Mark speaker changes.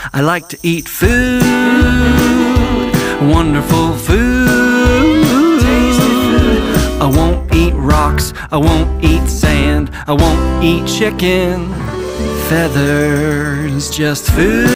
Speaker 1: I like to eat food, wonderful food, tasty food. I won't eat rocks, I won't eat sand, I won't eat chicken feathers, just food,